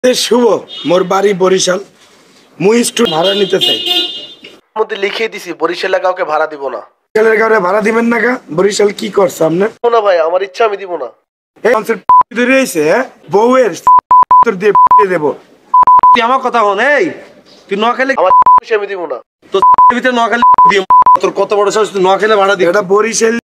শুভ মোর বাড়ি বরিশাল, মুই একটু ভাড়া নিতে চাই। মধ্যে লিখিয়ে দিছি বরিশালে কাউকে ভাড়া দিব না। বরিশালের কাউরে ভাড়া দিবেন না গা? বরিশাল কি করছে আপনি? না ভাই, আমার ইচ্ছা আমি দিব না। এই কনসেপ্ট ধরে আইছে, হ্যাঁ বউয়ের তোর দিয়ে দেব। তুই আমার কথা হন, এই তুই নোয়াখালী আমার আমি দিব না। তোর ভিতরে নোয়াখালী দিও, তোর কত বড় সাহস তুই নোয়াখালী ভাড়া দিবি? এটা বরিশাল